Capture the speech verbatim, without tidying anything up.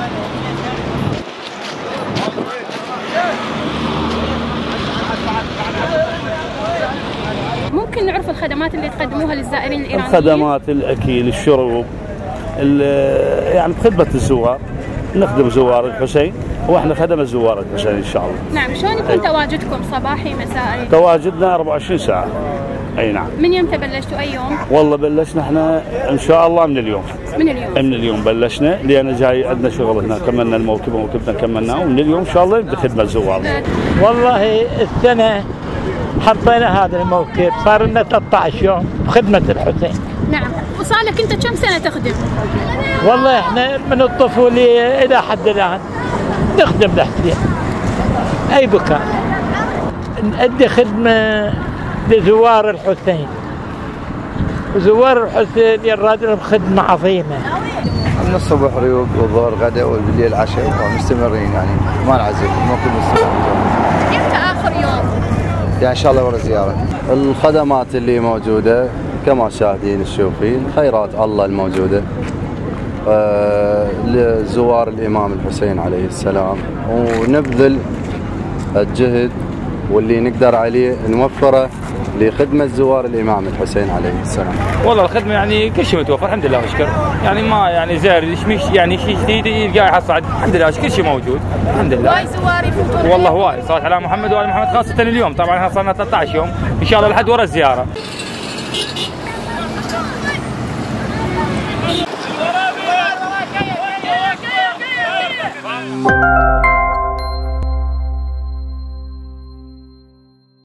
ممكن نعرف الخدمات اللي تقدموها للزائرين الإيرانيين؟ الخدمات، الأكل، الشرب، يعني بخدمة الزوار، نخدم زوار الحسين واحنا خدمة زوار الحسين ان شاء الله. نعم، شلون يكون تواجدكم صباحي مسائي؟ تواجدنا أربعة وعشرين ساعة. اي نعم. من يمتى بلشتوا اي يوم؟ والله بلشنا احنا ان شاء الله من اليوم. من اليوم؟ من اليوم بلشنا، لان جاي عندنا شغل هنا، كملنا الموكب وموكبنا كملناه، ومن اليوم ان شاء الله يبدا خدمة الزوار. والله السنة حطينا هذا الموكب صار لنا ثلاثة عشر يوم بخدمة الحسين. نعم، وصار لك انت كم سنة تخدم؟ والله احنا من الطفولة الى حد الان نخدم الحسين اي مكان، نأدي خدمة لزوار الحسين، وزوار الحسين يراد لهم خدمة عظيمة. من الصبح ريوق والظهر غدا والليل عشاء، ومستمرين يعني ما نعزل، الموكب مستمر. امتى اخر يوم؟ يعني ان شاء الله ورا زيارة. الخدمات اللي موجودة كما شاهدين تشوفين، خيرات الله الموجودة آه لزوار الإمام الحسين عليه السلام، ونبذل الجهد واللي نقدر عليه نوفره لخدمة زوار الإمام الحسين عليه السلام. والله الخدمة يعني كل شيء متوفر الحمد لله واشكر، يعني ما يعني زائر يعني شيء جديد يلقاه يحصل الحمد لله، كل شيء موجود الحمد لله. وايد زوار يفوتون والله وايد، صلاه على محمد وآل محمد، خاصة اليوم طبعا احنا صرنا ثلاثة عشر يوم ان شاء الله لحد ورا الزيارة.